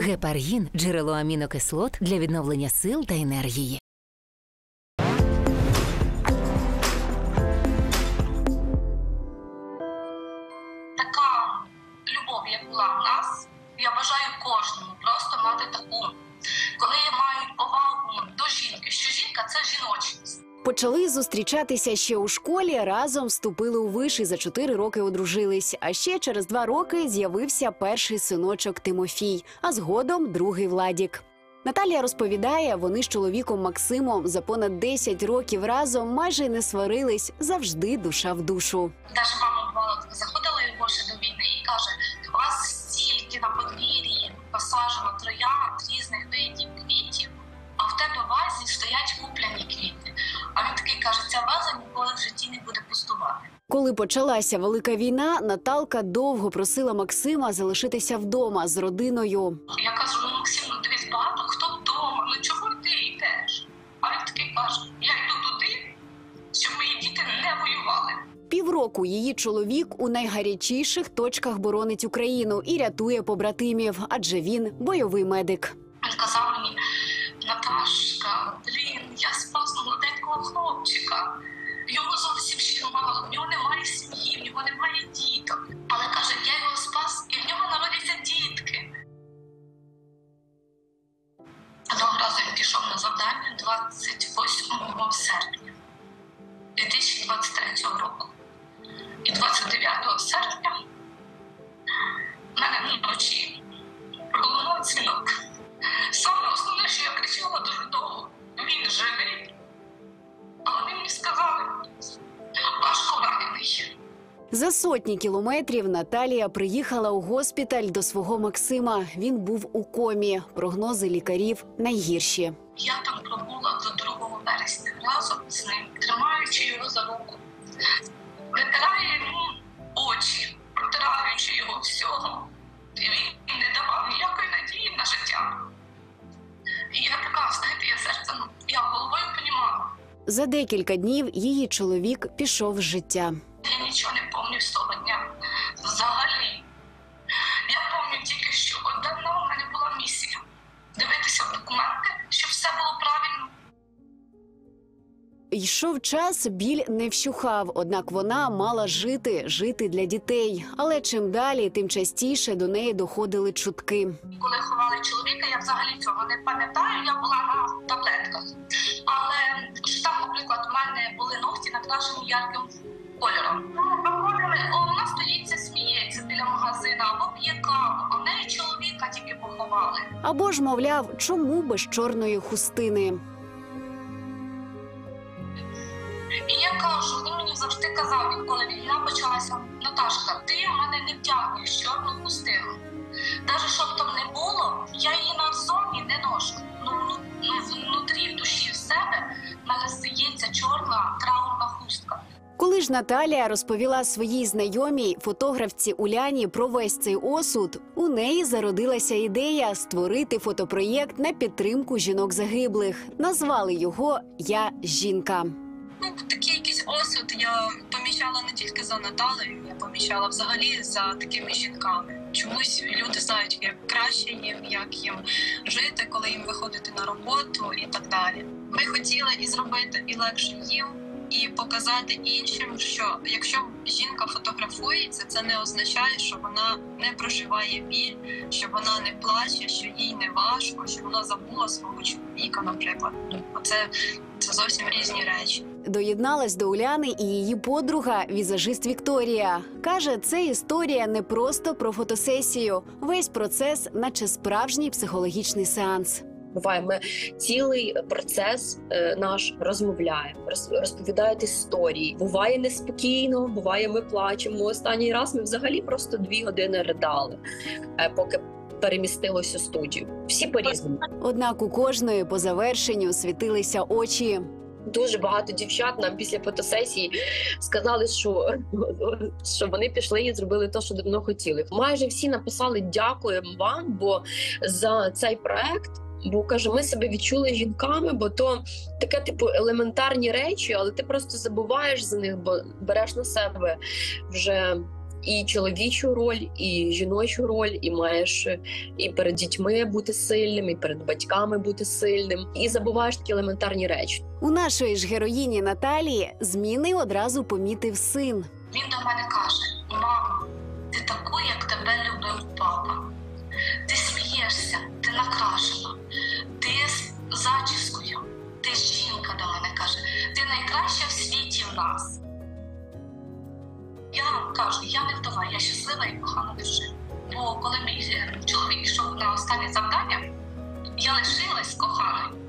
Гепаргін – джерело амінокислот для відновлення сил та енергії. Така любов, як була в нас, я бажаю кожному просто мати таку, коли мають повагу до жінки, що жінка – це жіночність. Почали зустрічатися ще у школі, разом вступили у виш і за 4 роки одружились. А ще через 2 роки з'явився перший синочок Тимофій, а згодом другий Владік. Наталія розповідає, вони з чоловіком Максимом за понад 10 років разом майже не сварились, завжди душа в душу. Навіть мама бувала, заходила його ще до війни і каже, у вас стільки на подвір'ї посаджено троянд різних видів квітів, а в тебе в вазі стоять куплені квіти. А він такий каже, ця ваза ніколи в житті не буде пустувати. Коли почалася Велика війна, Наталка довго просила Максима залишитися вдома з родиною. Я кажу, ну Максим, ну дивись, багато хто вдома, ну чого ти йдеш? А він такий каже, я йду туди, щоб мої діти не воювали. Півроку її чоловік у найгарячіших точках боронить Україну і рятує побратимів, адже він бойовий медик. Він казав мені, Наташка, я спас молоденького хлопчика. Йому зовсім ще мало, в нього немає сім'ї, в нього немає діток. Але каже, я його спас, і в нього народяться дітки. Одного разу він пішов на завдання 28 серпня 2023 року. І 29 серпня в мене вночі пролунав дзвінок. Саме основне, що я кричала дуже довго, він живий. А вони мені сказали, важко ранений. За сотні кілометрів Наталія приїхала у госпіталь до свого Максима. Він був у комі. Прогнози лікарів найгірші. Я там пробула до 2 вересня разом з ним, тримаючи його за руку. Витираю йому очі, протираючи його всього. І він не давав ніякої надії на життя. І я така, знаєте, я серцем, я головою понімала. За декілька днів її чоловік пішов з життя. Я нічого не пам'ятаю з того дня. Взагалі. Я пам'ятаю тільки, що одна в мене була місія. Дивитися в документи, щоб все було правильно. Йшов час, біль не вщухав, однак вона мала жити для дітей. Але чим далі, тим частіше до неї доходили чутки. Коли ховали чоловіка, я взагалі цього не пам'ятаю, я була на таблетках. Але що там, наприклад, у мене були ногті накрашені ярким кольором. Виходили, вона стоїть, сміється біля магазину, або п'є каву, а в неї чоловіка тільки поховали. Або ж, мовляв, чому без чорної хустини? І я кажу, він мені завжди казав, коли війна почалася, Наташка, ти в мене не втягнеш чорну хустину. Навіть щоб там не було, я її на зоні не ношу. Внутрі, в душі, в себе, в мене стається чорна траурна хустка. Коли ж Наталія розповіла своїй знайомій, фотографці Уляні, про весь цей осуд, у неї зародилася ідея створити фотопроєкт на підтримку жінок-загиблих. Назвали його «Я жінка». Такий якийсь осуд я помічала не тільки за Наталею, я помічала взагалі за такими жінками. Чомусь люди знають, як краще їм, як їм жити, коли їм виходити на роботу і так далі. Ми хотіли і зробити і легше їм, і показати іншим, що якщо жінка фотографується, це не означає, що вона не проживає біль, що вона не плаче, що їй не важко, що вона забула свого чоловіка, наприклад. Це зовсім різні речі. Доєдналась до Уляни і її подруга, візажист Вікторія. Каже, це історія не просто про фотосесію. Весь процес, наче справжній психологічний сеанс. Буває, ми цілий процес наш розмовляємо, розповідають історії. Буває неспокійно, буває ми плачемо. Останній раз ми взагалі просто 2 години ридали, поки перемістилось у студію. Всі по-різному. Однак у кожної по завершенню світилися очі. Дуже багато дівчат нам після фотосесії сказали, що вони пішли і зробили те, що давно хотіли. Майже всі написали «Дякуємо вам, бо за цей проект». Бо, каже, ми себе відчули жінками, бо то таке, типу, елементарні речі, але ти просто забуваєш за них, бо береш на себе вже і чоловічу роль, і жіночу роль, і маєш і перед дітьми бути сильним, і перед батьками бути сильним, і забуваєш такі елементарні речі. У нашої ж героїні Наталії зміни одразу помітив син. Він до мене каже: мамо, ти таку, як тебе любив папа. Ти смієшся, ти накрашена, ти з зачіскою, ти жінка, до мене каже, ти найкраща в світі в нас. Я кажу, я не вдова, я щаслива і кохана дружина. Бо коли мій чоловік йшов на останнє завдання, я лишилась коханою.